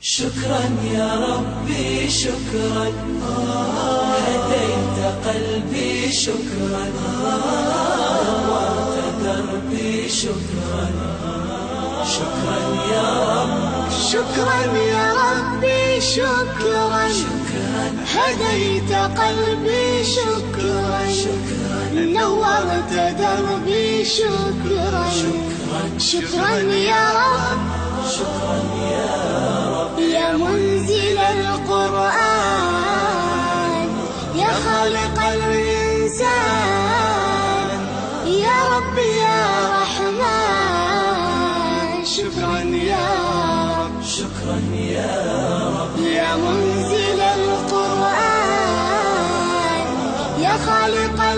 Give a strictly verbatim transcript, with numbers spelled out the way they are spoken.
شكرا يا ربي شكرا، هديت قلبي شكرا، نورت دربي شكرا. شكرا يا رب، شكرا يا ربي شكرا، هديت قلبي شكرا، نورت دربي شكرا. شكرا يا رب، شكرا يا رب، يا منزل القرآن، يا خالق الإنسان، يا رب يا رحمن. شكرا يا رب، شكرا يا رب، يا منزل القرآن، يا خالق